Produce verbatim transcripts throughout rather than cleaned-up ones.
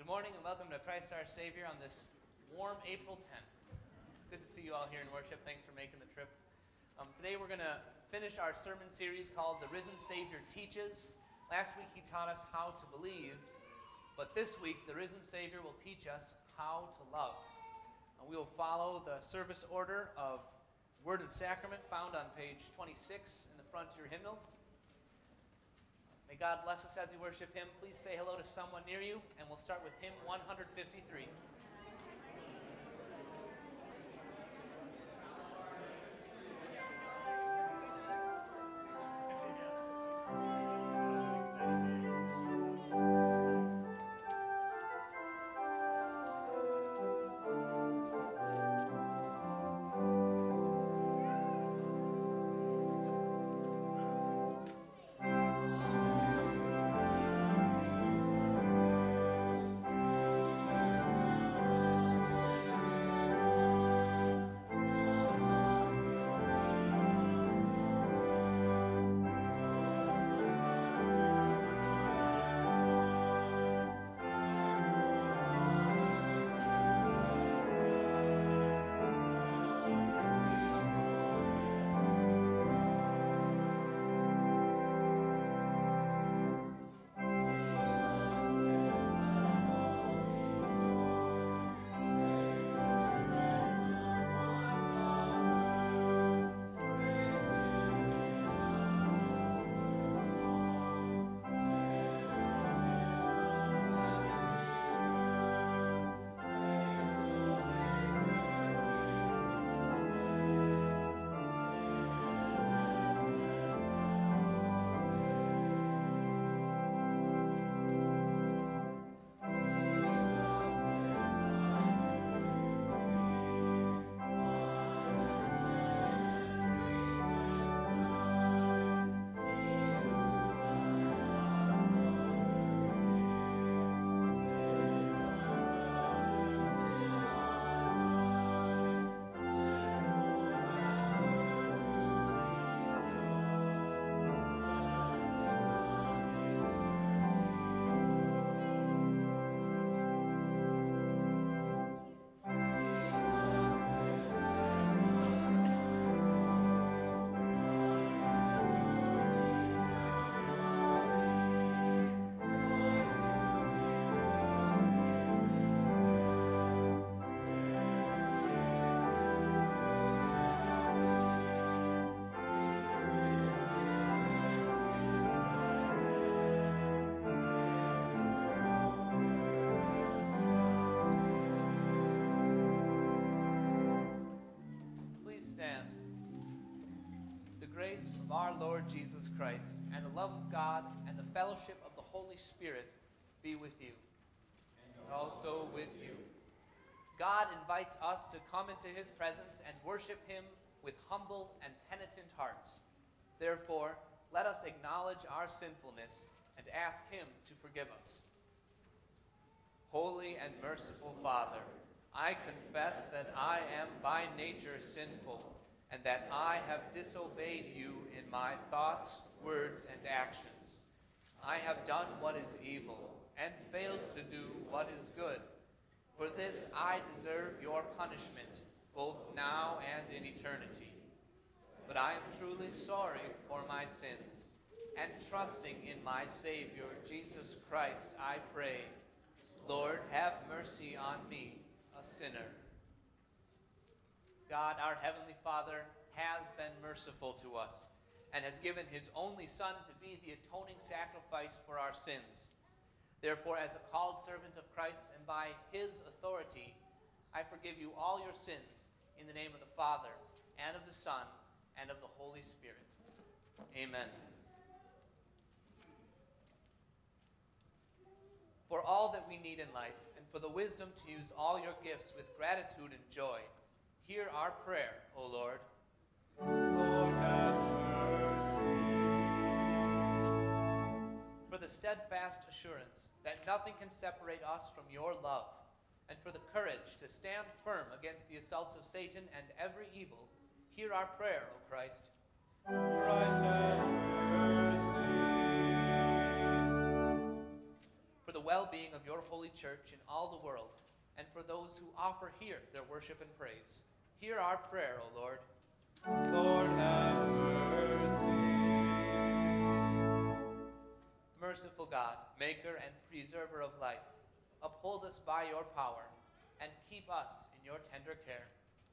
Good morning and welcome to Christ our Savior on this warm April tenth. It's good to see you all here in worship. Thanks for making the trip. Um, today we're going to finish our sermon series called The Risen Savior Teaches. Last week he taught us how to believe, but this week the Risen Savior will teach us how to love. Uh, we will follow the service order of Word and Sacrament found on page twenty-six in the front of your hymnals. May God bless us as we worship Him. Please say hello to someone near you, and we'll start with hymn one fifty-three. Lord Jesus Christ, and the love of God, and the fellowship of the Holy Spirit be with you, and also with you. God invites us to come into His presence and worship Him with humble and penitent hearts. Therefore, let us acknowledge our sinfulness and ask Him to forgive us. Holy and merciful Father, I confess that I am by nature sinful, and that I have disobeyed you in my thoughts, words, and actions. I have done what is evil, and failed to do what is good. For this I deserve your punishment, both now and in eternity. But I am truly sorry for my sins, and trusting in my Savior, Jesus Christ, I pray, Lord, have mercy on me, a sinner. God, our Heavenly Father, has been merciful to us and has given His only Son to be the atoning sacrifice for our sins. Therefore, as a called servant of Christ and by His authority, I forgive you all your sins in the name of the Father, and of the Son, and of the Holy Spirit. Amen. For all that we need in life, and for the wisdom to use all your gifts with gratitude and joy, hear our prayer, O Lord. Lord, have mercy. For the steadfast assurance that nothing can separate us from your love, and for the courage to stand firm against the assaults of Satan and every evil, hear our prayer, O Christ. Christ, have mercy. For the well-being of your holy church in all the world, and for those who offer here their worship and praise. Hear our prayer, O Lord. Lord, have mercy. Merciful God, maker and preserver of life, uphold us by your power, and keep us in your tender care.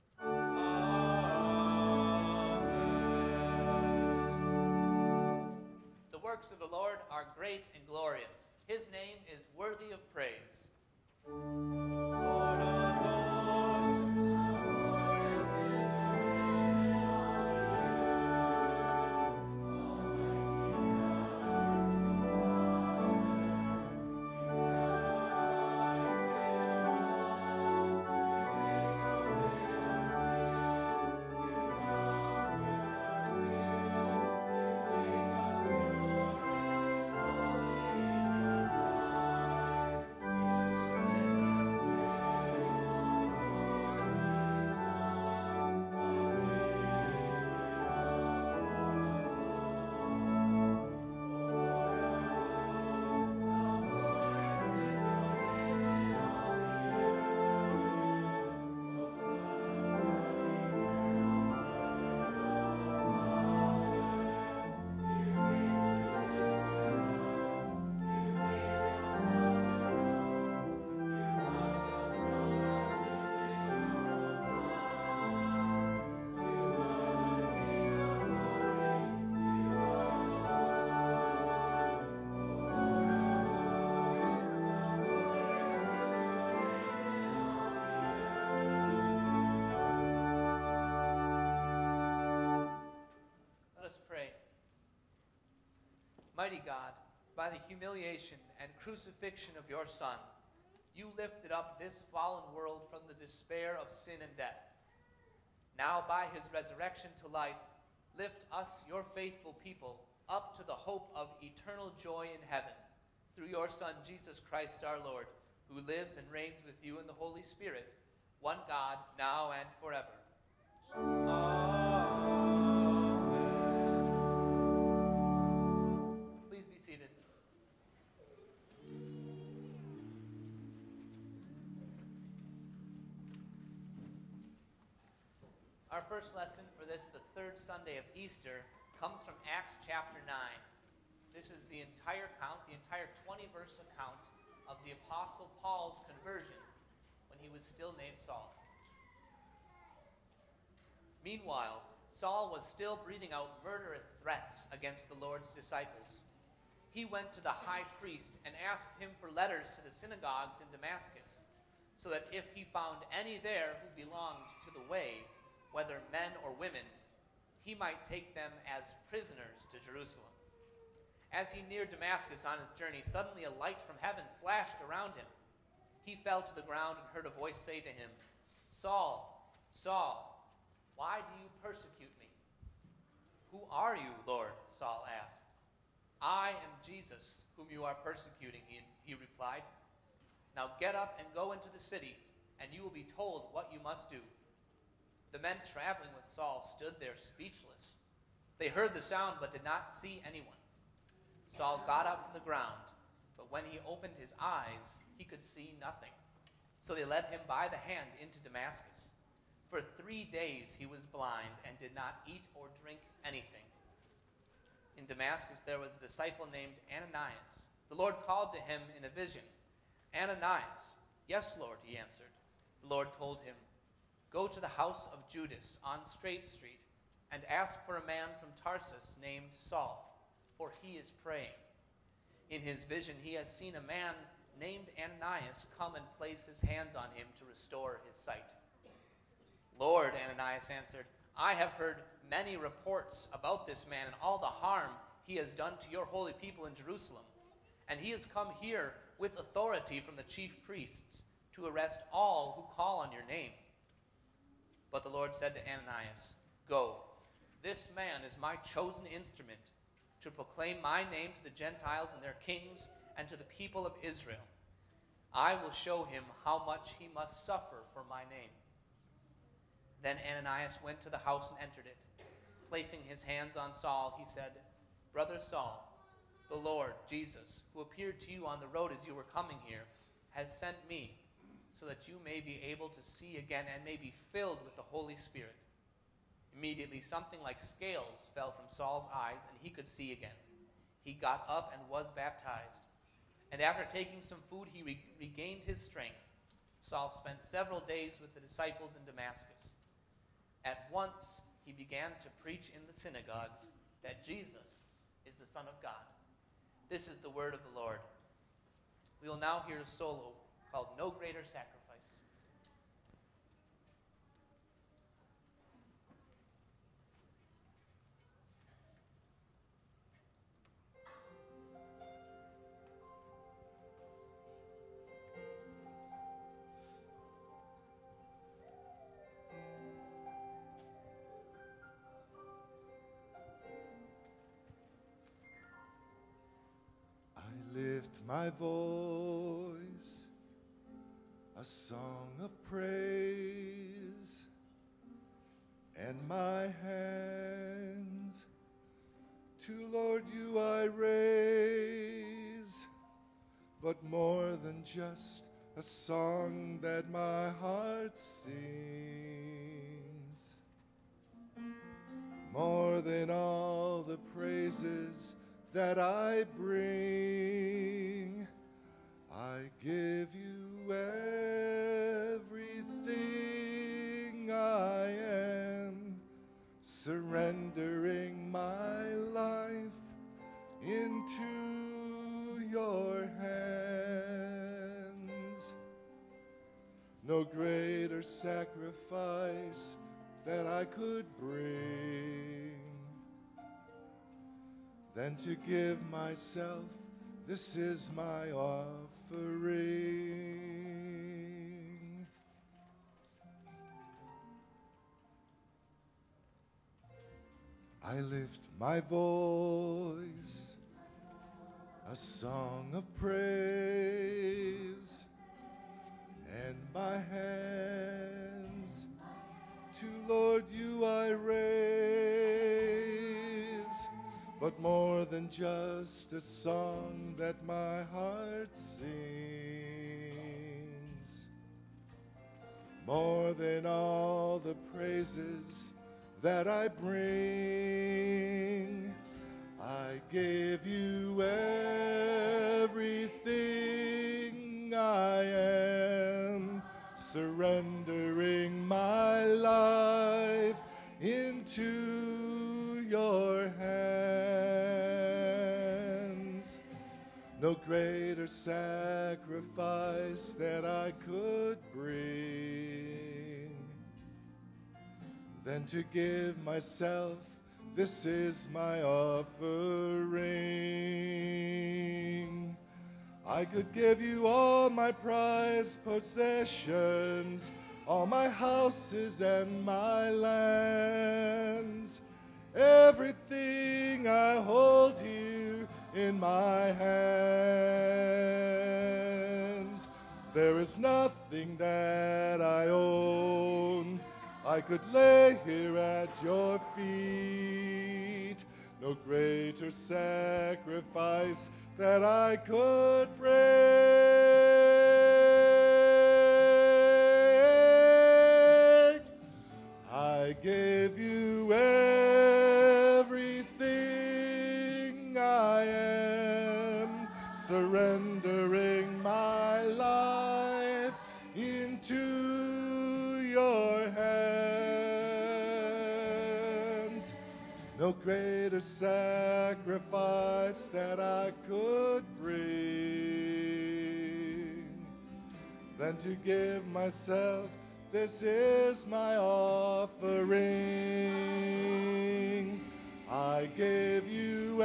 Amen. The works of the Lord are great and glorious. His name is worthy of praise. Lord of Lords, glorious is your name, Let us pray. Mighty God, by the humiliation and crucifixion of your Son, you lifted up this fallen world from the despair of sin and death. Now, by his resurrection to life, lift us, your faithful people, up to the hope of eternal joy in heaven, through your Son, Jesus Christ our Lord, who lives and reigns with you in the Holy Spirit, one God, now and forever. Amen. Please be seated. Our first lesson for this, the third Sunday of Easter, comes from Acts chapter nine. This is the entire account, the entire twenty-verse account of the Apostle Paul's conversion when he was still named Saul. Meanwhile, Saul was still breathing out murderous threats against the Lord's disciples. He went to the high priest and asked him for letters to the synagogues in Damascus, so that if he found any there who belonged to the way, whether men or women, he might take them as prisoners to Jerusalem. As he neared Damascus on his journey, suddenly a light from heaven flashed around him. He fell to the ground and heard a voice say to him, "Saul, Saul, why do you persecute me?" "Who are you, Lord?" Saul asked. "I am Jesus, whom you are persecuting," he, he replied. "Now get up and go into the city, and you will be told what you must do." The men traveling with Saul stood there speechless. They heard the sound but did not see anyone. Saul got up from the ground, but when he opened his eyes, he could see nothing. So they led him by the hand into Damascus. For three days he was blind and did not eat or drink anything. In Damascus there was a disciple named Ananias. The Lord called to him in a vision, "Ananias." "Yes, Lord," he answered. The Lord told him, "Go to the house of Judas on Straight Street and ask for a man from Tarsus named Saul, for he is praying. In his vision he has seen a man named Ananias come and place his hands on him to restore his sight." "Lord," Ananias answered, "I have heard many reports about this man and all the harm he has done to your holy people in Jerusalem. And he has come here with authority from the chief priests to arrest all who call on your name." But the Lord said to Ananias, "Go, this man is my chosen instrument to proclaim my name to the Gentiles and their kings and to the people of Israel. I will show him how much he must suffer for my name." Then Ananias went to the house and entered it. Placing his hands on Saul, he said, "Brother Saul, The Lord, Jesus, who appeared to you on the road as you were coming here, has sent me so that you may be able to see again and may be filled with the Holy Spirit. Immediately, something like scales fell from Saul's eyes, and he could see again. He got up and was baptized. And after taking some food, he re- regained his strength. Saul spent several days with the disciples in Damascus. At once, he began to preach in the synagogues that Jesus is the Son of God. This is the word of the Lord. We will now hear a solo called No Greater Sacrifice. Lift my voice, a song of praise, and my hands to Lord you I raise, but more than just a song that my heart sings, more than all the praises that I bring, I give you everything I am, surrendering my life into your hands. No greater sacrifice that I could bring than to give myself. This is my offering. I lift my voice, a song of praise, and my hands to Lord you I raise, but more than just a song that my heart sings, more than all the praises that I bring, I give you everything I am, surrendering my life into your hands. No greater sacrifice that I could bring than to give myself. This is my offering. I could give you all my prized possessions, all my houses and my lands, everything I hold here in my hands. There is nothing that I own I could lay here at your feet. No greater sacrifice that I could bring. I give you everything I am, surrendering my life into your hands. No greater sacrifice that I could bring than to give myself. This is my offering. I give you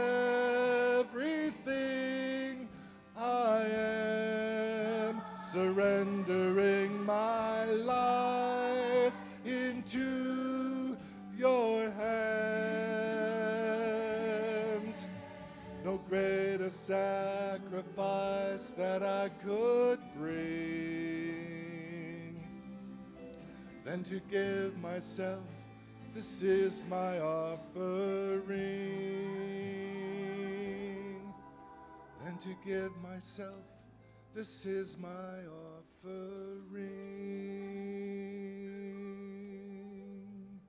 everything I am, surrendering my life into your hands. No greater sacrifice that I could bring than to give myself. This is my offering. to give myself, this is my offering.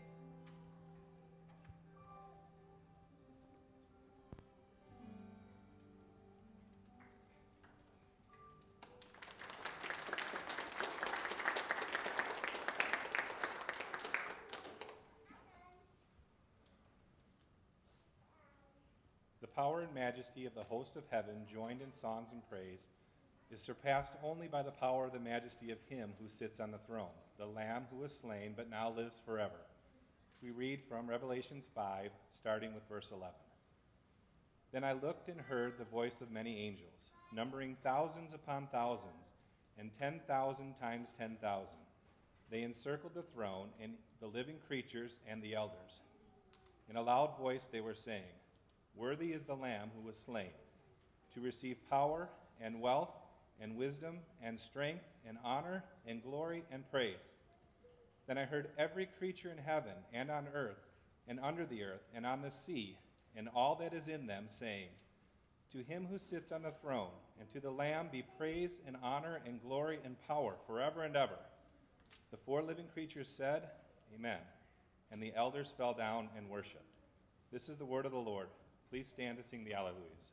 The power and majesty of the host of heaven, joined in songs and praise, is surpassed only by the power of the majesty of him who sits on the throne, the Lamb who was slain but now lives forever. We read from Revelations five, starting with verse eleven. Then I looked and heard the voice of many angels, numbering thousands upon thousands, and ten thousand times ten thousand. They encircled the throne and the living creatures and the elders. In a loud voice they were saying, "Worthy is the Lamb who was slain, to receive power and wealth and wisdom and strength and honor and glory and praise." Then I heard every creature in heaven and on earth and under the earth and on the sea and all that is in them, saying, "To him who sits on the throne and to the Lamb be praise and honor and glory and power forever and ever." The four living creatures said, "Amen." And the elders fell down and worshipped. This is the word of the Lord. Please stand to sing the Alleluias.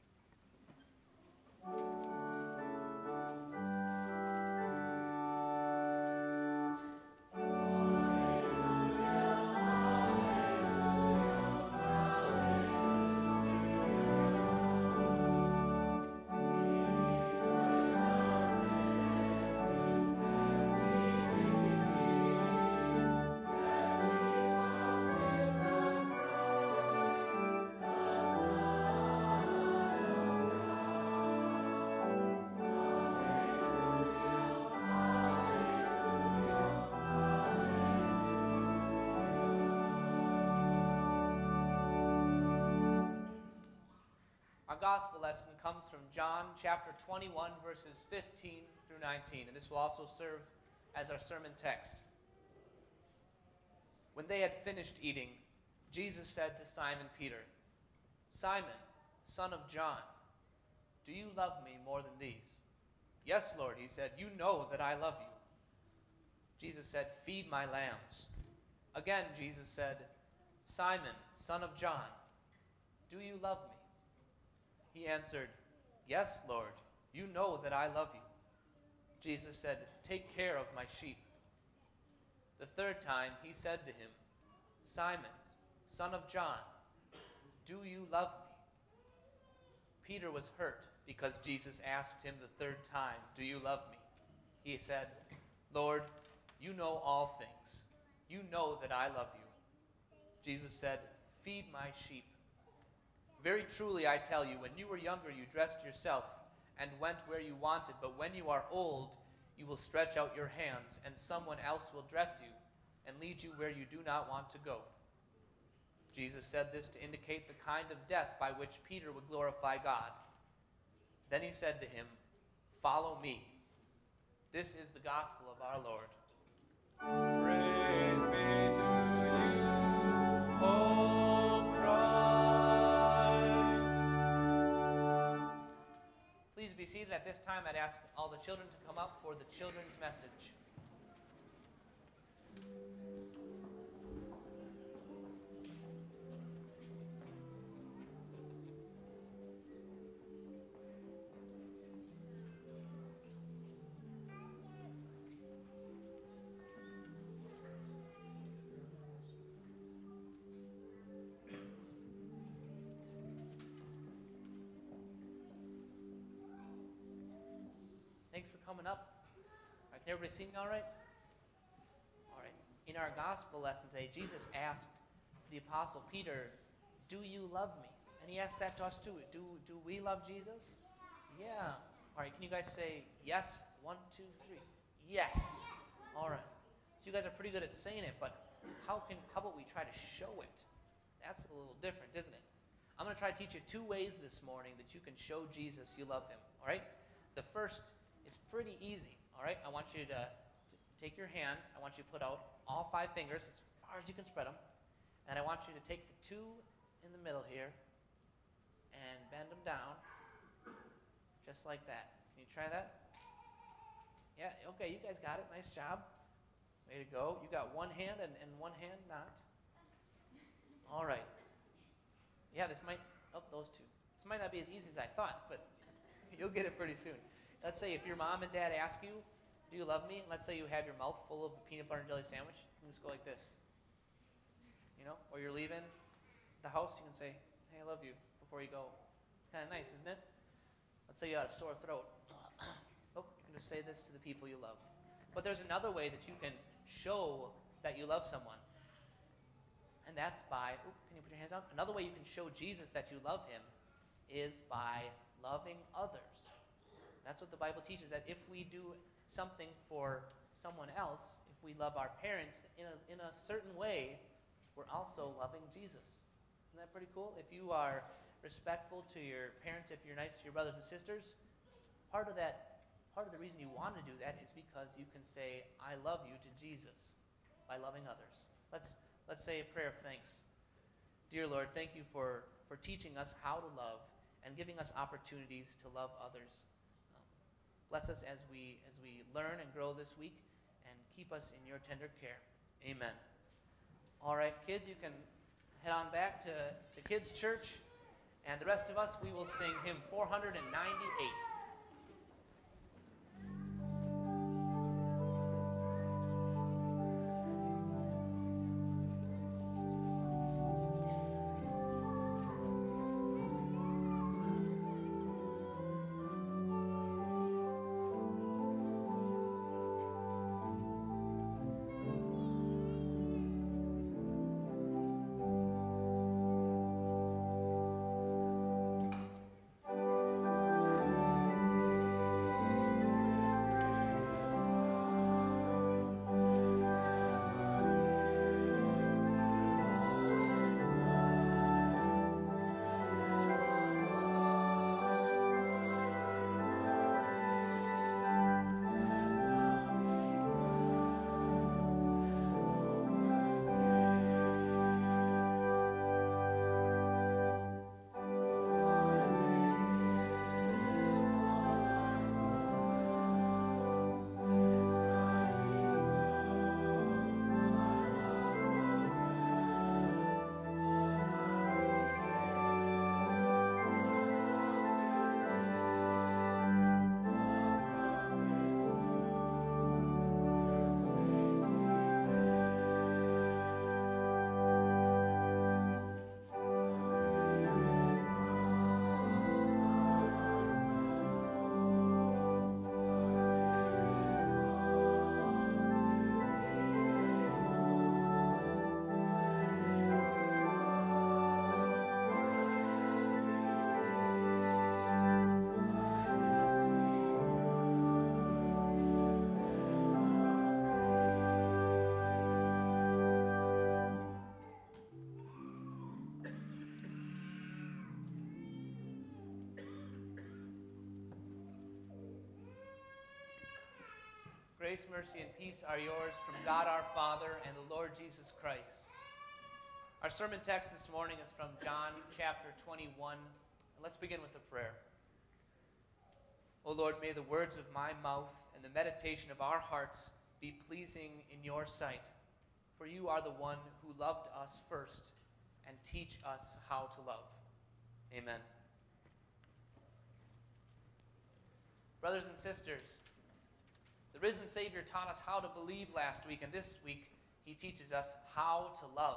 Our gospel lesson comes from John chapter twenty-one, verses fifteen through nineteen, and this will also serve as our sermon text. When they had finished eating, Jesus said to Simon Peter, "Simon, son of John, do you love me more than these?" "Yes, Lord," he said, "you know that I love you." Jesus said, "Feed my lambs." Again, Jesus said, "Simon, son of John, do you love me?" He answered, "Yes, Lord, you know that I love you." Jesus said, "Take care of my sheep." The third time he said to him, "Simon, son of John, do you love me?" Peter was hurt because Jesus asked him the third time, "Do you love me?" He said, "Lord, you know all things. You know that I love you." Jesus said, "Feed my sheep. Very truly I tell you, when you were younger you dressed yourself and went where you wanted, but when you are old you will stretch out your hands, and someone else will dress you and lead you where you do not want to go." Jesus said this to indicate the kind of death by which Peter would glorify God. Then he said to him, "Follow me." This is the gospel of our Lord. Praise be to you, O Christ. Please be seated. At this time, I'd ask all the children to come up for the children's message. Thanks for coming up. All right, can everybody see me all right? All right. In our gospel lesson today, Jesus asked the apostle Peter, "Do you love me?" And he asked that to us too. Do, do we love Jesus? Yeah. All right, can you guys say yes? One, two, three. Yes. All right. So you guys are pretty good at saying it, but how can how about we try to show it? That's a little different, isn't it? I'm going to try to teach you two ways this morning that you can show Jesus you love him. All right? The first is pretty easy. All right? I want you to, to take your hand. I want you to put out all five fingers as far as you can spread them. And I want you to take the two in the middle here and bend them down. Just like that. Can you try that? Yeah, okay, you guys got it. Nice job. Way to go. You got one hand and, and one hand not. All right. Yeah, this might, oh, those two. This might not be as easy as I thought, but you'll get it pretty soon. Let's say if your mom and dad ask you, do you love me? Let's say you have your mouth full of a peanut butter and jelly sandwich. You can just go like this. You know, or you're leaving the house, you can say, hey, I love you, before you go. It's kind of nice, isn't it? Let's say you have a sore throat. Oh, you can just say this to the people you love. But there's another way that you can show that you love someone. And that's by, oh, can you put your hands out? Another way you can show Jesus that you love him is by loving others. That's what the Bible teaches, that if we do something for someone else, if we love our parents in a, in a certain way, we're also loving Jesus. Isn't that pretty cool? If you are respectful to your parents, if you're nice to your brothers and sisters, part of that, part of the reason you want to do that is because you can say, I love you to Jesus by loving others. Let's let's say a prayer of thanks. Dear Lord, thank you for, for teaching us how to love and giving us opportunities to love others. Um, bless us as we as we learn and grow this week, and keep us in your tender care. Amen. All right, kids, you can head on back to, to Kids Church, and the rest of us, we will sing hymn four ninety-eight. Grace, mercy, and peace are yours from God our Father and the Lord Jesus Christ. Our sermon text this morning is from John chapter twenty-one. And let's begin with a prayer. O Lord, may the words of my mouth and the meditation of our hearts be pleasing in your sight. For you are the one who loved us first and teach us how to love. Amen. Brothers and sisters, the risen Savior taught us how to believe last week, and this week he teaches us how to love.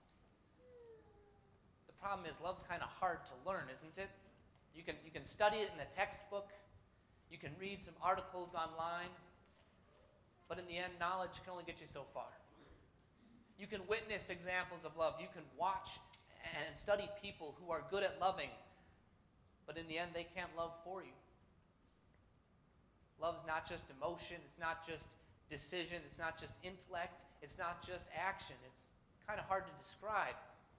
The problem is love's kind of hard to learn, isn't it? You can, you can study it in a textbook. You can read some articles online. But in the end, knowledge can only get you so far. You can witness examples of love. You can watch and study people who are good at loving. But in the end, they can't love for you. Love's not just emotion, it's not just decision, it's not just intellect, it's not just action. It's kind of hard to describe.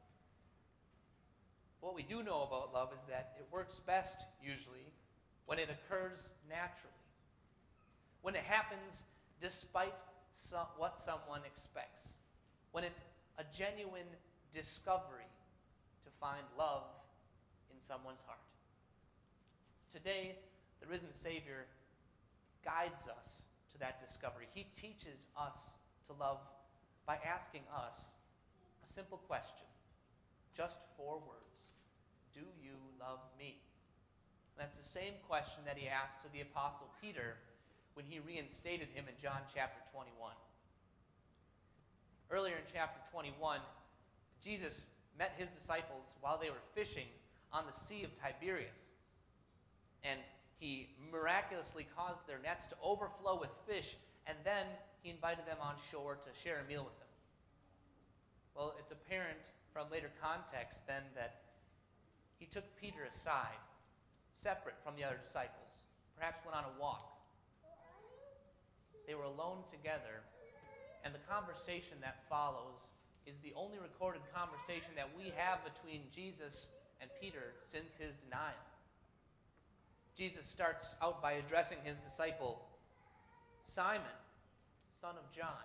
What we do know about love is that it works best, usually, when it occurs naturally. When it happens despite some, what someone expects. When it's a genuine discovery to find love in someone's heart. Today, the risen Savior guides us to that discovery. He teaches us to love by asking us a simple question, just four words. Do you love me? And that's the same question that he asked to the Apostle Peter when he reinstated him in John chapter twenty-one. Earlier in chapter twenty-one, Jesus met his disciples while they were fishing on the Sea of Tiberias. And he miraculously caused their nets to overflow with fish, and then he invited them on shore to share a meal with them. Well, it's apparent from later context then that he took Peter aside, separate from the other disciples, perhaps went on a walk. They were alone together, and the conversation that follows is the only recorded conversation that we have between Jesus and Peter since his denial. Jesus starts out by addressing his disciple, Simon, son of John.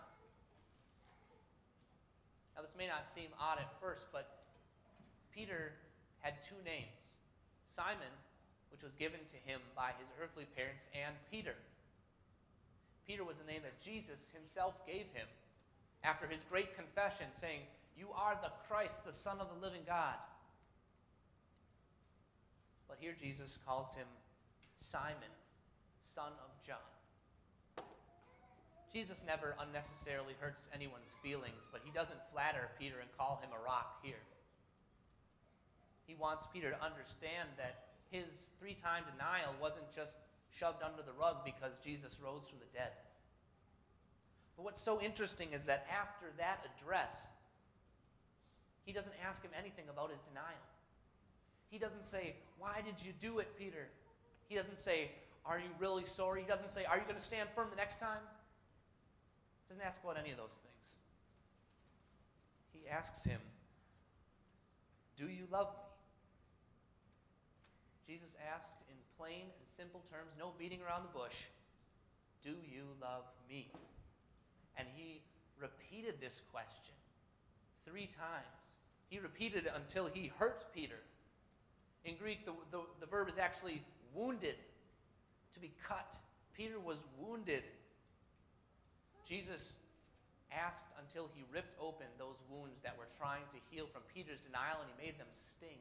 Now, this may not seem odd at first, but Peter had two names, Simon, which was given to him by his earthly parents, and Peter. Peter was the name that Jesus himself gave him after his great confession, saying, "You are the Christ, the Son of the living God." But here Jesus calls him Simon, son of John. Jesus never unnecessarily hurts anyone's feelings, but he doesn't flatter Peter and call him a rock here. He wants Peter to understand that his three-time denial wasn't just shoved under the rug because Jesus rose from the dead. But what's so interesting is that after that address, he doesn't ask him anything about his denial. He doesn't say, "Why did you do it, Peter?" He doesn't say, "Are you really sorry?" He doesn't say, "Are you going to stand firm the next time?" He doesn't ask about any of those things. He asks him, "Do you love me?" Jesus asked in plain and simple terms, no beating around the bush, "Do you love me?" And he repeated this question three times. He repeated it until he hurt Peter. In Greek, the, the, the verb is actually wounded, to be cut. Peter was wounded. Jesus asked until he ripped open those wounds that were trying to heal from Peter's denial, and he made them sting.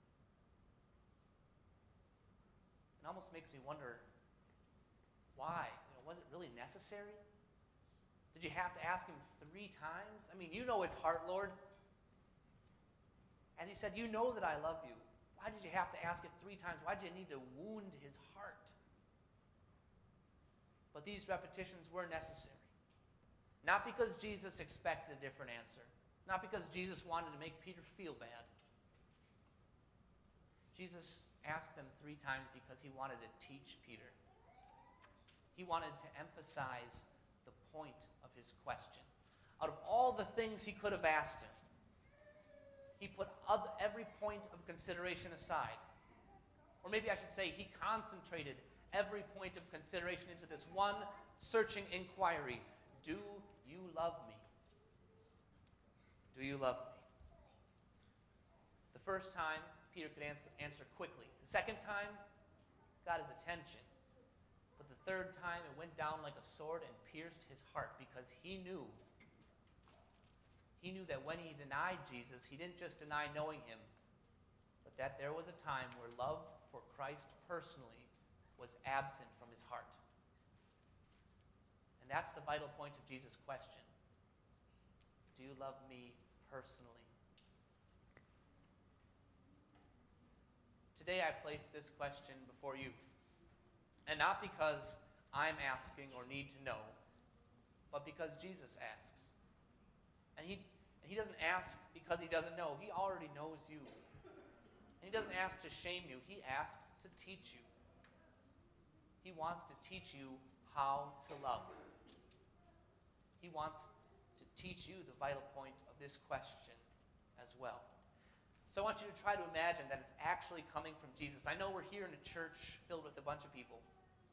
It almost makes me wonder, why? You know, was it really necessary? Did you have to ask him three times? I mean, you know his heart, Lord. As he said, "You know that I love you." Why did you have to ask it three times? Why did you need to wound his heart? But these repetitions were necessary. Not because Jesus expected a different answer. Not because Jesus wanted to make Peter feel bad. Jesus asked them three times because he wanted to teach Peter. He wanted to emphasize the point of his question. Out of all the things he could have asked him, he put other, every point of consideration aside. Or maybe I should say he concentrated every point of consideration into this one searching inquiry. Do you love me? Do you love me? The first time, Peter could answer, answer quickly. The second time, got his attention. But the third time, it went down like a sword and pierced his heart because he knew He knew that when he denied Jesus, he didn't just deny knowing him, but that there was a time where love for Christ personally was absent from his heart. And that's the vital point of Jesus' question. Do you love me personally? Today I place this question before you, and not because I'm asking or need to know, but because Jesus asks. And he, and he doesn't ask because he doesn't know. He already knows you. And he doesn't ask to shame you. He asks to teach you. He wants to teach you how to love. He wants to teach you the vital point of this question as well. So I want you to try to imagine that it's actually coming from Jesus. I know we're here in a church filled with a bunch of people.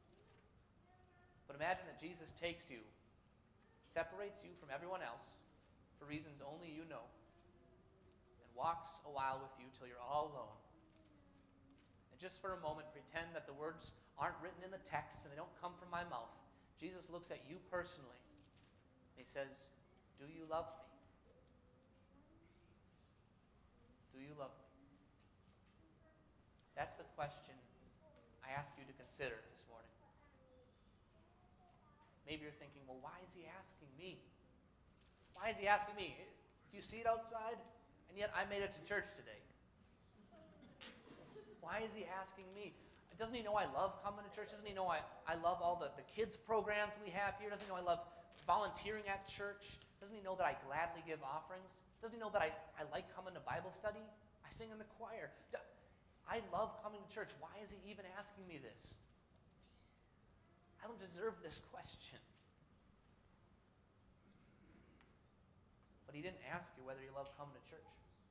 But imagine that Jesus takes you, separates you from everyone else, for reasons only you know, and walks a while with you till you're all alone. And just for a moment, pretend that the words aren't written in the text and they don't come from my mouth. Jesus looks at you personally. And he says, do you love me? Do you love me? That's the question I ask you to consider this morning. Maybe you're thinking, well, why is he asking me? Why is he asking me? Do you see it outside? And yet I made it to church today. Why is he asking me? Doesn't he know I love coming to church? Doesn't he know I, I love all the, the kids' programs we have here? Doesn't he know I love volunteering at church? Doesn't he know that I gladly give offerings? Doesn't he know that I, I like coming to Bible study? I sing in the choir. I love coming to church. Why is he even asking me this? I don't deserve this question. But he didn't ask you whether you love coming to church.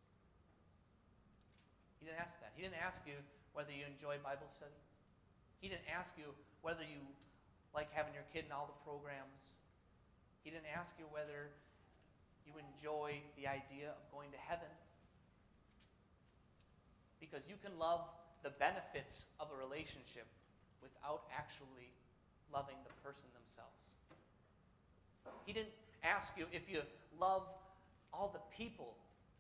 He didn't ask that. He didn't ask you whether you enjoy Bible study. He didn't ask you whether you like having your kid in all the programs. He didn't ask you whether you enjoy the idea of going to heaven. Because you can love the benefits of a relationship without actually loving the person themselves. He didn't ask you if you love all the people.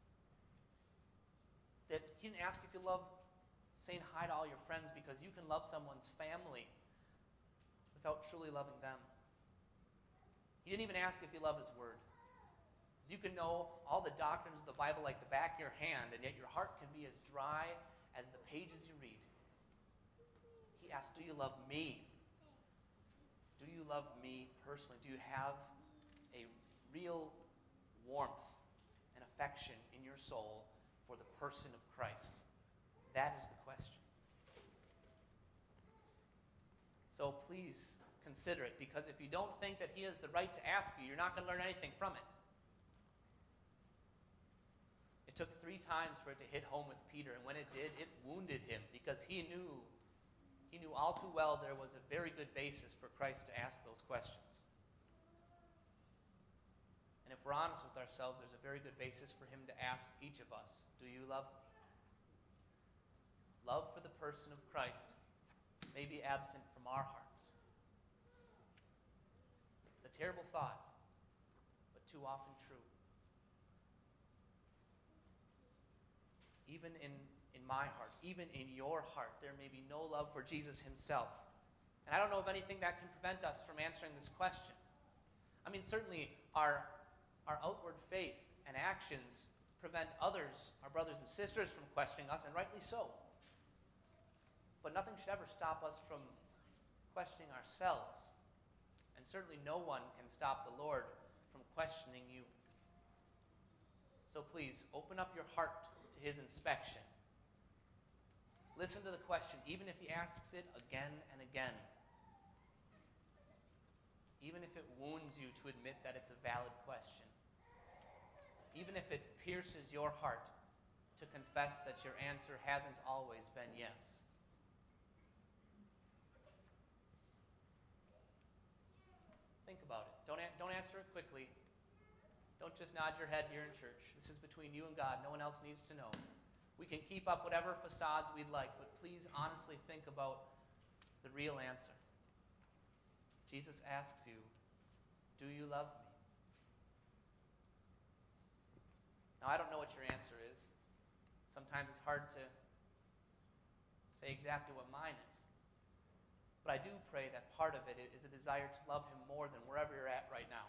That he didn't ask if you love saying hi to all your friends, because you can love someone's family without truly loving them. He didn't even ask if you love his word. You can know all the doctrines of the Bible like the back of your hand, and yet your heart can be as dry as the pages you read. He asked, do you love me? Do you love me personally? Do you have a real warmth and affection in your soul for the person of Christ? That is the question. So please consider it, because if you don't think that he has the right to ask you, you're not going to learn anything from it. It took three times for it to hit home with Peter, and when it did, it wounded him, because he knew, he knew all too well there was a very good basis for Christ to ask those questions. And if we're honest with ourselves, there's a very good basis for him to ask each of us, do you love me? Love for the person of Christ may be absent from our hearts. It's a terrible thought, but too often true. Even in, in my heart, even in your heart, there may be no love for Jesus himself. And I don't know of anything that can prevent us from answering this question. I mean, certainly our, our outward faith and actions prevent others, our brothers and sisters, from questioning us, and rightly so. But nothing should ever stop us from questioning ourselves. And certainly no one can stop the Lord from questioning you. So please, open up your heart to his inspection. Listen to the question, even if he asks it again and again. Even if it wounds you to admit that it's a valid question. Even if it pierces your heart to confess that your answer hasn't always been yes. Think about it. Don't, a- don't answer it quickly. Don't just nod your head here in church. This is between you and God. No one else needs to know. We can keep up whatever facades we'd like, but please honestly think about the real answer. Jesus asks you, do you love me? Now, I don't know what your answer is. Sometimes it's hard to say exactly what mine is. But I do pray that part of it is a desire to love him more than wherever you're at right now.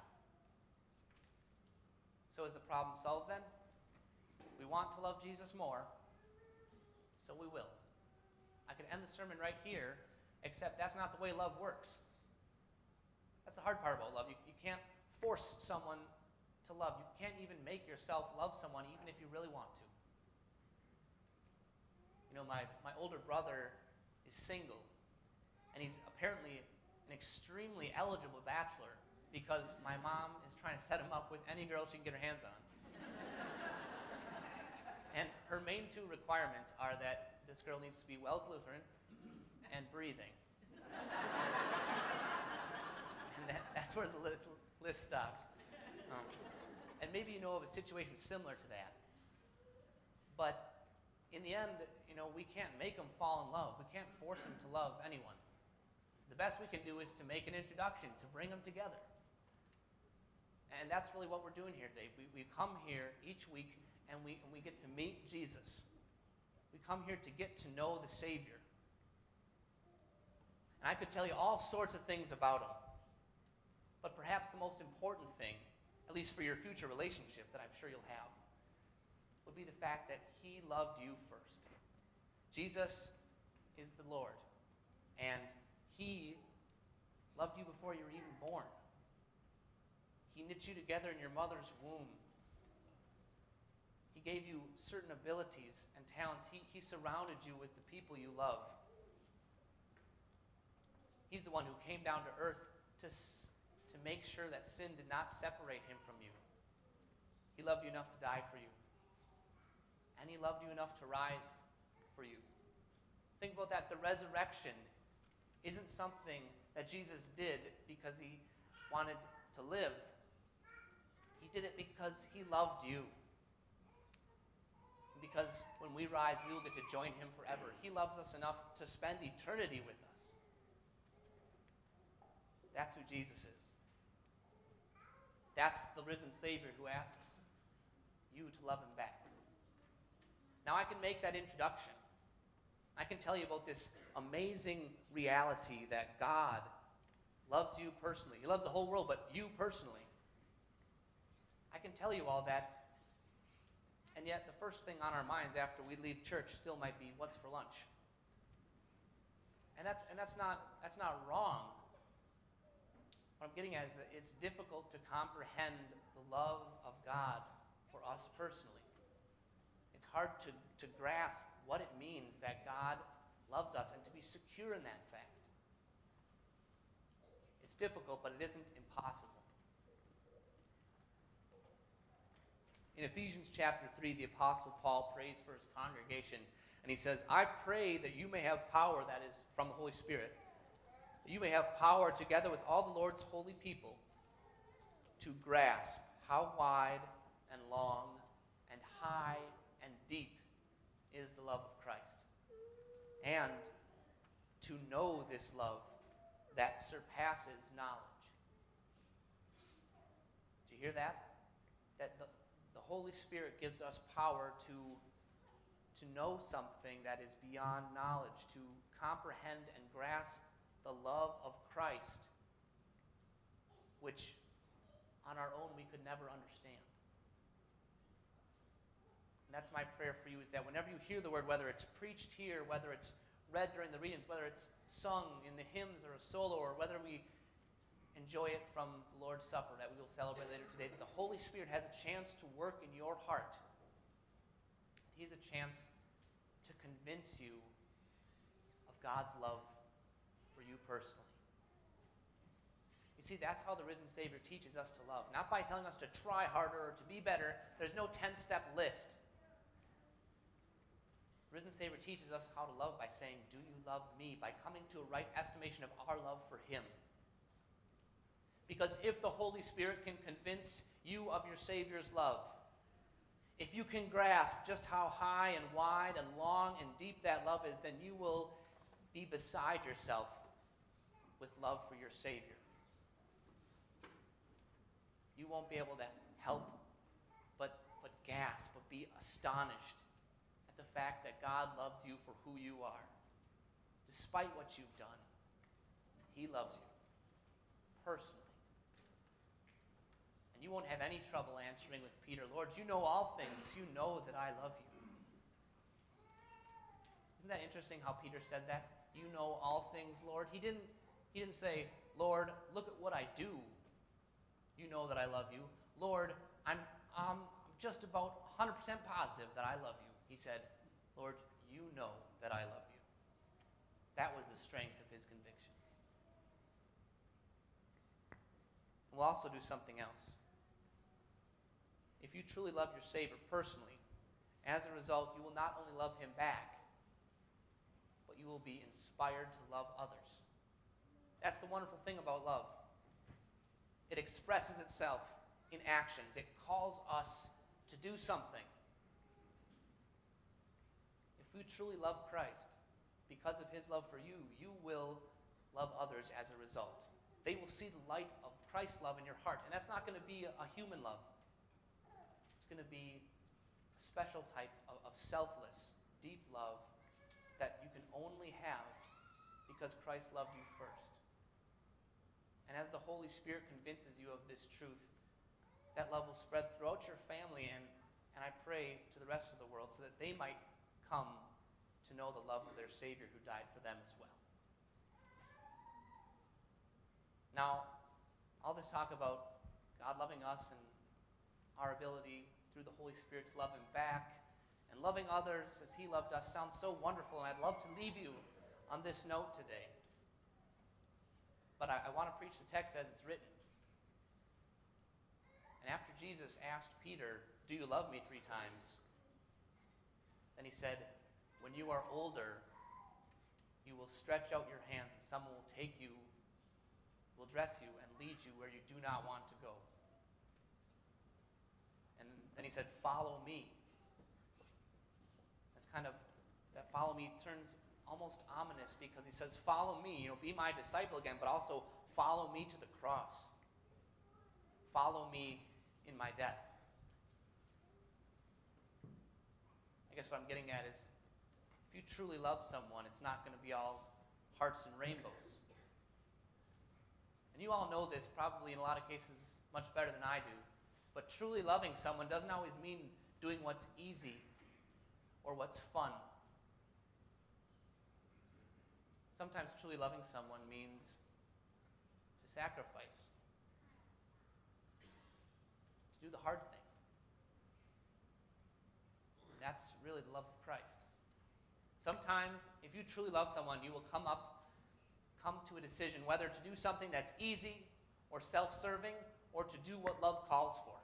So is the problem solved then? We want to love Jesus more, so we will. I could end the sermon right here, except that's not the way love works. That's the hard part about love. You, you can't force someone to love. You can't even make yourself love someone, even if you really want to. You know, my, my older brother is single. And he's apparently an extremely eligible bachelor because my mom is trying to set him up with any girl she can get her hands on. And her main two requirements are that this girl needs to be Wells Lutheran and breathing. And that, that's where the list, list stops. Um, and maybe you know of a situation similar to that. But in the end, you know, we can't make them fall in love. We can't force them to love anyone. the best we can do is to make an introduction, to bring them together. And that's really what we're doing here today. We, we come here each week and we, and we get to meet Jesus. We come here to get to know the Savior. And I could tell you all sorts of things about him. But perhaps the most important thing, at least for your future relationship that I'm sure you'll have, would be the fact that he loved you first. Jesus is the Lord. And he loved you before you were even born. He knit you together in your mother's womb. He gave you certain abilities and talents. He, he surrounded you with the people you love. He's the one who came down to earth to, to make sure that sin did not separate him from you. He loved you enough to die for you. And he loved you enough to rise for you. Think about that. The resurrection isn't something that Jesus did because he wanted to live. He did it because he loved you. Because when we rise, we will get to join him forever. He loves us enough to spend eternity with us. That's who Jesus is. That's the risen Savior who asks you to love him back. Now I can make that introduction. I can tell you about this amazing reality that God loves you personally. He loves the whole world, but you personally. I can tell you all that, and yet the first thing on our minds after we leave church still might be, what's for lunch? And that's and that's not that's not wrong. What I'm getting at is that it's difficult to comprehend the love of God for us personally. It's hard to, to grasp what it means that God loves us and to be secure in that fact. It's difficult, but it isn't impossible. In Ephesians chapter three, the Apostle Paul prays for his congregation, and he says, I pray that you may have power that is from the Holy Spirit, that you may have power together with all the Lord's holy people to grasp how wide and long and high and deep is the love of Christ, and to know this love that surpasses knowledge. Do you hear that? That the The Holy Spirit gives us power to, to know something that is beyond knowledge, to comprehend and grasp the love of Christ, which on our own we could never understand. And that's my prayer for you, is that whenever you hear the word, whether it's preached here, whether it's read during the readings, whether it's sung in the hymns or a solo, or whether we enjoy it from the Lord's Supper that we will celebrate later today, that the Holy Spirit has a chance to work in your heart. He has a chance to convince you of God's love for you personally. You see, that's how the risen Savior teaches us to love. Not by telling us to try harder or to be better. There's no ten-step list. The risen Savior teaches us how to love by saying, do you love me? By coming to a right estimation of our love for him. Because if the Holy Spirit can convince you of your Savior's love, if you can grasp just how high and wide and long and deep that love is, then you will be beside yourself with love for your Savior. You won't be able to help but, but gasp, but be astonished at the fact that God loves you for who you are. Despite what you've done, he loves you personally. And you won't have any trouble answering with Peter, Lord, you know all things. You know that I love you. Isn't that interesting how Peter said that? You know all things, Lord. He didn't, he didn't say, Lord, look at what I do. You know that I love you. Lord, I'm, um, I'm just about one hundred percent positive that I love you. He said, Lord, you know that I love you. That was the strength of his conviction. We'll also do something else. If you truly love your Savior personally, as a result, you will not only love him back, but you will be inspired to love others. That's the wonderful thing about love. It expresses itself in actions. It calls us to do something. If you truly love Christ because of his love for you, you will love others as a result. They will see the light of Christ's love in your heart. And that's not going to be a, a human love. It's going to be a special type of, of selfless, deep love that you can only have because Christ loved you first. And as the Holy Spirit convinces you of this truth, that love will spread throughout your family, and, and I pray to the rest of the world so that they might come to know the love of their Savior who died for them as well. Now, all this talk about God loving us and our ability through the Holy Spirit to love Him back and loving others as He loved us sounds so wonderful, and I'd love to leave you on this note today. But I, I want to preach the text as it's written. And after Jesus asked Peter, "Do you love me?" three times, then He said, "When you are older, you will stretch out your hands and someone will take you, will dress you and lead you where you do not want to go." And then He said, "Follow me." That's kind of, that follow me turns almost ominous because He says, "Follow me, you know, be my disciple again, but also follow me to the cross. Follow me in my death." I guess what I'm getting at is, if you truly love someone, it's not going to be all hearts and rainbows. And you all know this probably in a lot of cases much better than I do, but truly loving someone doesn't always mean doing what's easy or what's fun. Sometimes truly loving someone means to sacrifice, to do the hard thing. And that's really the love of Christ. Sometimes, if you truly love someone, you will come up, come to a decision whether to do something that's easy or self-serving, or to do what love calls for.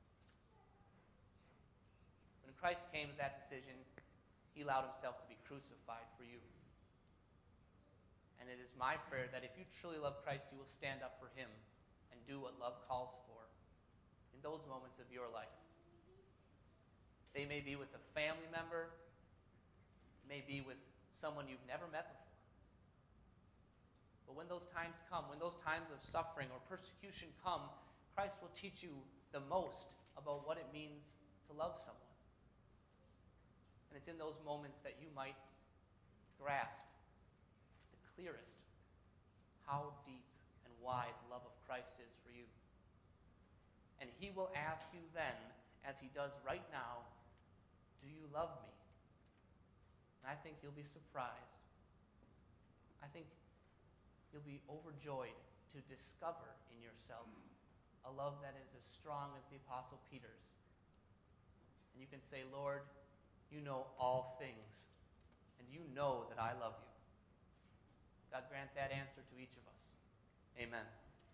When Christ came to that decision, He allowed Himself to be crucified for you. And it is my prayer that if you truly love Christ, you will stand up for Him and do what love calls for in those moments of your life. They may be with a family member, may be with someone you've never met before. But when those times come, when those times of suffering or persecution come, Christ will teach you the most about what it means to love someone. And it's in those moments that you might grasp clearest how deep and wide the love of Christ is for you. And He will ask you then, as He does right now, "Do you love me?" And I think you'll be surprised. I think you'll be overjoyed to discover in yourself a love that is as strong as the Apostle Peter's. And you can say, "Lord, you know all things, and you know that I love you." God grant that answer to each of us. Amen.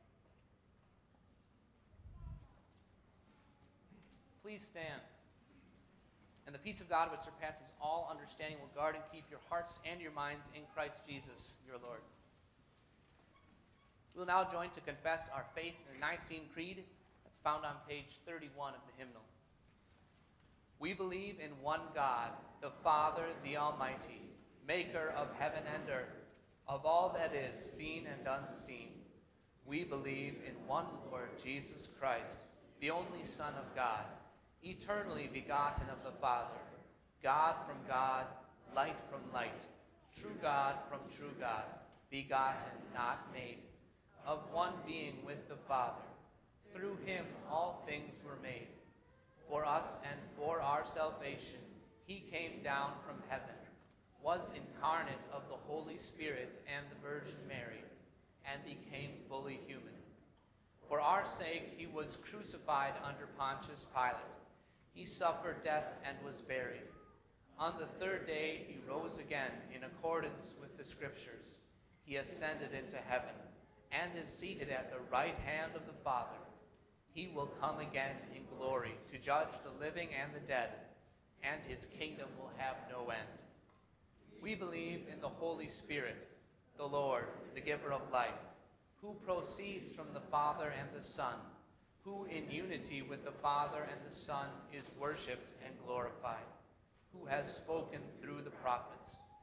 Please stand. And the peace of God, which surpasses all understanding, will guard and keep your hearts and your minds in Christ Jesus, your Lord. We will now join to confess our faith in the Nicene Creed that's found on page thirty-one of the hymnal. We believe in one God, the Father, the Almighty, maker of heaven and earth, of all that is seen and unseen. We believe in one Lord Jesus Christ, the only Son of God, eternally begotten of the Father, God from God, light from light, true God from true God, begotten, not made, of one being with the Father. Through Him all things were made. For us and for our salvation, He came down from heaven, was incarnate of the Holy Spirit and the Virgin Mary, and became fully human. For our sake He was crucified under Pontius Pilate. He suffered death and was buried. On the third day He rose again in accordance with the Scriptures. He ascended into heaven and is seated at the right hand of the Father. He will come again in glory to judge the living and the dead, and His kingdom will have no end. We believe in the Holy Spirit, the Lord, the giver of life, who proceeds from the Father and the Son, who in unity with the Father and the Son is worshipped and glorified, who has spoken through the prophets.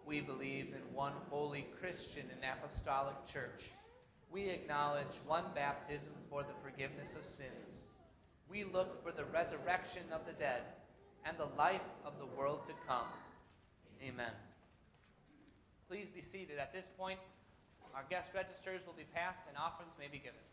We believe in one holy Christian and apostolic church. We acknowledge one baptism for the forgiveness of sins. We look for the resurrection of the dead and the life of the world to come. Amen. Please be seated. At this point, our guest registers will be passed and offerings may be given.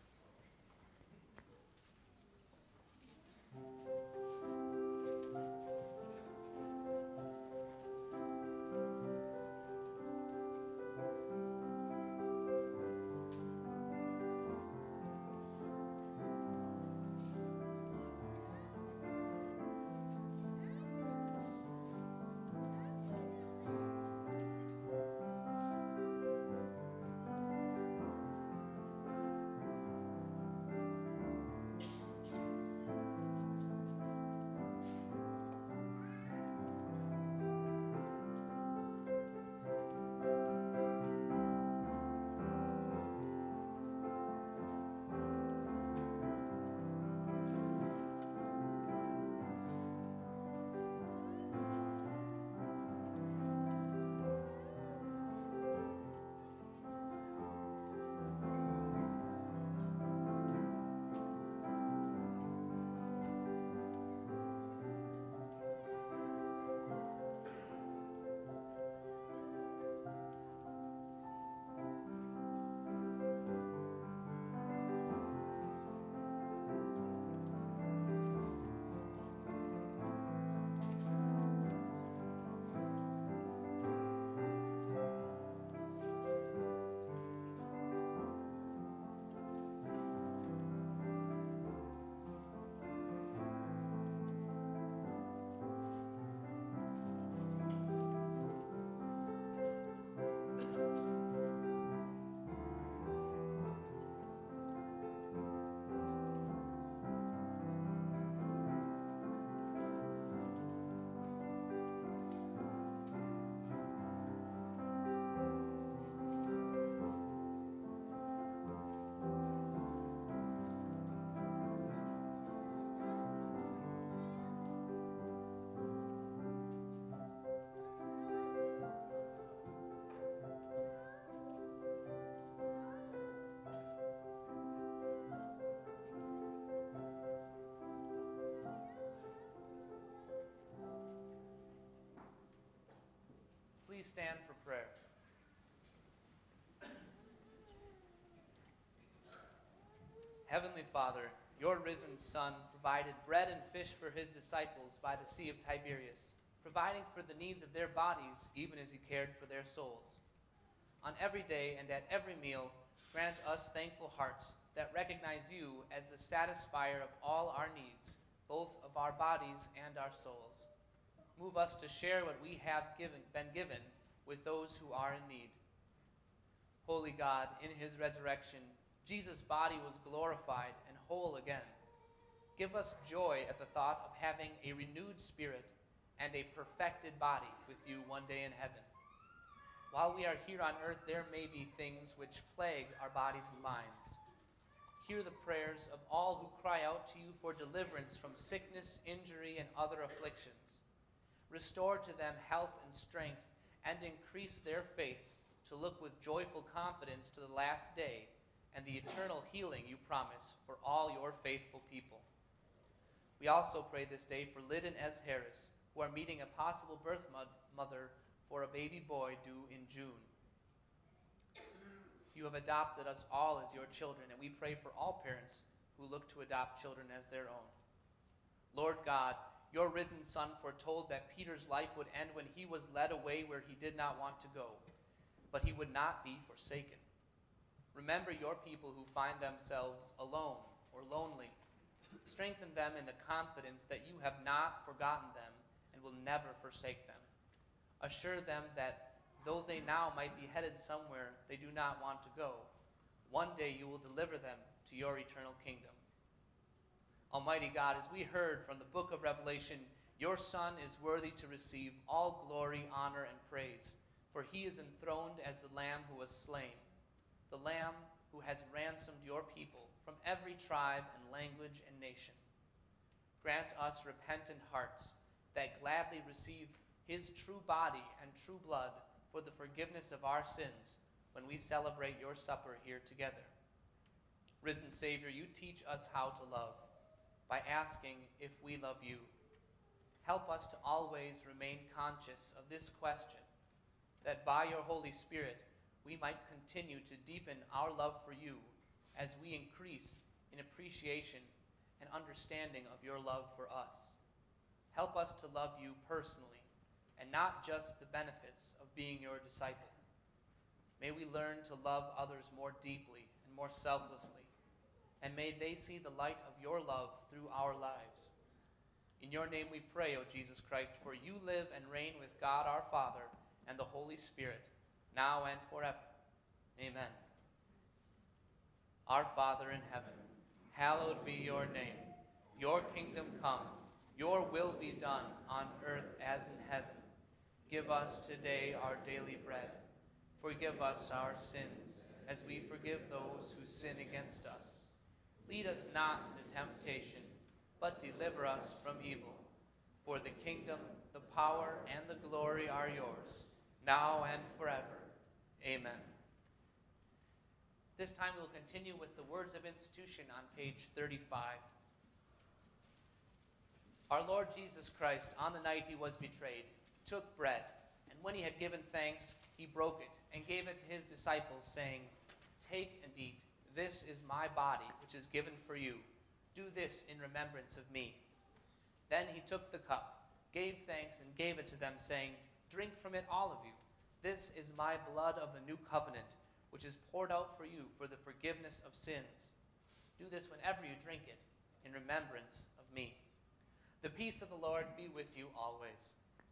Please stand for prayer. Heavenly Father, your risen Son provided bread and fish for his disciples by the Sea of Tiberias, providing for the needs of their bodies even as he cared for their souls. On every day and at every meal, grant us thankful hearts that recognize you as the satisfier of all our needs, both of our bodies and our souls. Move us to share what we have given, been given with those who are in need. Holy God, in his resurrection, Jesus' body was glorified and whole again. Give us joy at the thought of having a renewed spirit and a perfected body with you one day in heaven. While we are here on earth, there may be things which plague our bodies and minds. Hear the prayers of all who cry out to you for deliverance from sickness, injury, and other afflictions. Restore to them health and strength, and increase their faith to look with joyful confidence to the last day and the eternal healing you promise for all your faithful people. We also pray this day for Lyd and Ez Harris, who are meeting a possible birth mother for a baby boy due in June. You have adopted us all as your children, and we pray for all parents who look to adopt children as their own. Lord God, your risen Son foretold that Peter's life would end when he was led away where he did not want to go, but he would not be forsaken. Remember your people who find themselves alone or lonely. Strengthen them in the confidence that you have not forgotten them and will never forsake them. Assure them that though they now might be headed somewhere they do not want to go, one day you will deliver them to your eternal kingdom. Almighty God, as we heard from the book of Revelation, your Son is worthy to receive all glory, honor, and praise, for he is enthroned as the Lamb who was slain, the Lamb who has ransomed your people from every tribe and language and nation. Grant us repentant hearts that gladly receive his true body and true blood for the forgiveness of our sins when we celebrate your supper here together. Risen Savior, you teach us how to love by asking if we love you. Help us to always remain conscious of this question, that by your Holy Spirit we might continue to deepen our love for you as we increase in appreciation and understanding of your love for us. Help us to love you personally and not just the benefits of being your disciple. May we learn to love others more deeply and more selflessly, and may they see the light of your love through our lives. In your name we pray, O Jesus Christ, for you live and reign with God our Father and the Holy Spirit, now and forever. Amen. Our Father in heaven, hallowed be your name. Your kingdom come, your will be done on earth as in heaven. Give us today our daily bread. Forgive us our sins, as we forgive those who sin against us. Lead us not into temptation, but deliver us from evil. For the kingdom, the power, and the glory are yours, now and forever. Amen. This time we'll continue with the words of institution on page thirty-five. Our Lord Jesus Christ, on the night he was betrayed, took bread, and when he had given thanks, he broke it and gave it to his disciples, saying, "Take and eat. This is my body, which is given for you. Do this in remembrance of me." Then he took the cup, gave thanks, and gave it to them, saying, "Drink from it, all of you. This is my blood of the new covenant, which is poured out for you for the forgiveness of sins. Do this whenever you drink it, in remembrance of me." The peace of the Lord be with you always.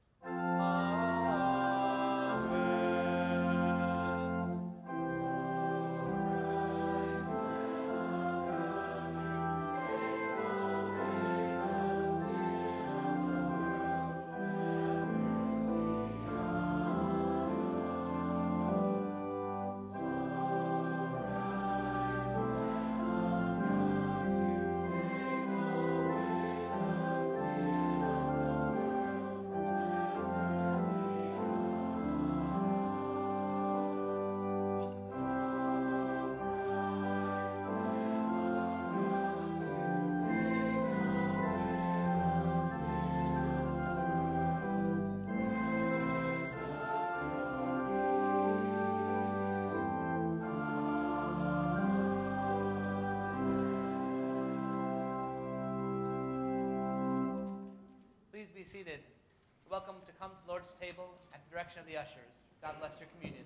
Please be seated. Welcome to come to the Lord's table at the direction of the ushers. God bless your communion.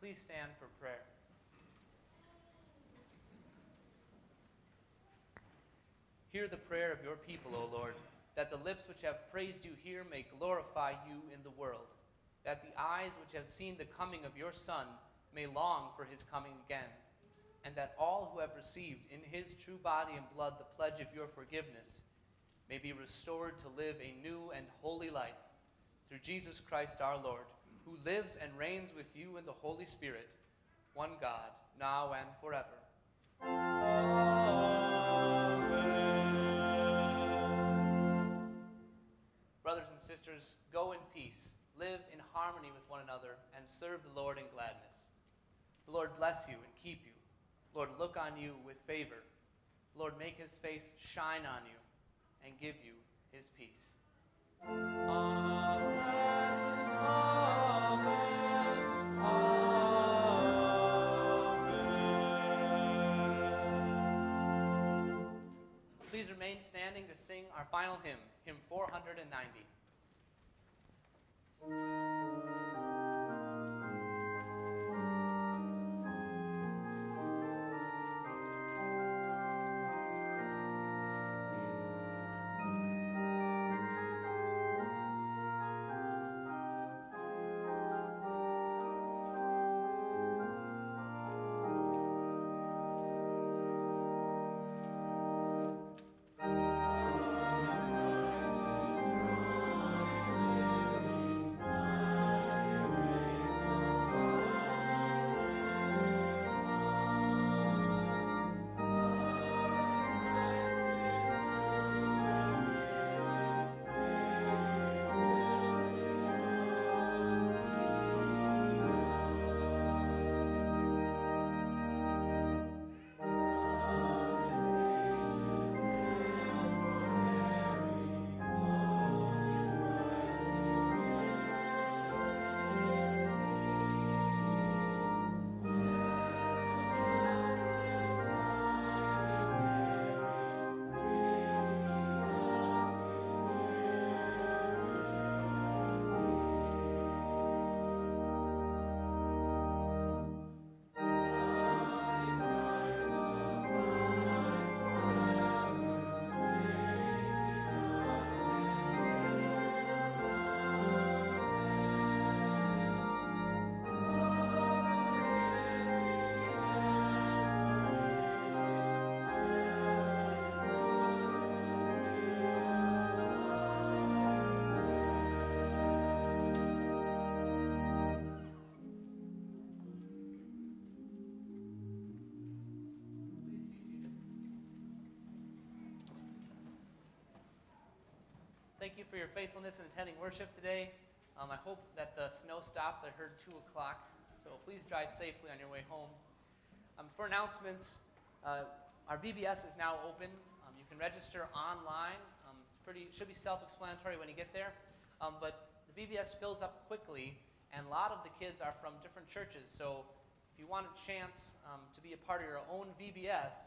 please stand for prayer? Hear the prayer of your people, O Lord, that the lips which have praised you here may glorify you in the world, that the eyes which have seen the coming of your Son may long for his coming again, and that all who have received in his true body and blood the pledge of your forgiveness may be restored to live a new and holy life, through Jesus Christ our Lord, who lives and reigns with you in the Holy Spirit, one God, now and forever. Amen. Brothers and sisters, go in peace, live in harmony with one another, and serve the Lord in gladness. The Lord bless you and keep you. Lord, look on you with favor. Lord, make his face shine on you and give you his peace. Amen. Amen. Amen. Please remain standing to sing our final hymn, hymn four ninety. Thank you for your faithfulness in attending worship today. Um, I hope that the snow stops. I heard two o'clock, so please drive safely on your way home. Um, for announcements, uh, our V B S is now open. Um, you can register online. Um, it's pretty, should be self-explanatory when you get there. Um, but the V B S fills up quickly, and a lot of the kids are from different churches. So if you want a chance um, to be a part of your own V B S,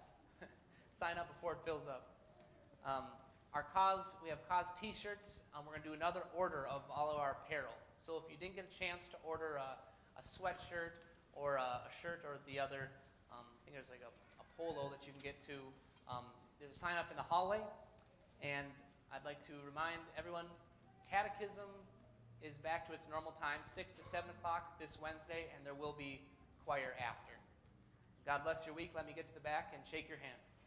sign up before it fills up. Um, Our cause, we have cause t-shirts. Um, we're going to do another order of all of our apparel. So if you didn't get a chance to order a, a sweatshirt or a, a shirt or the other, um, I think there's like a, a polo that you can get to. Um, there's a sign up in the hallway. And I'd like to remind everyone, catechism is back to its normal time, six to seven o'clock this Wednesday, and there will be choir after. God bless your week. Let me get to the back and shake your hand.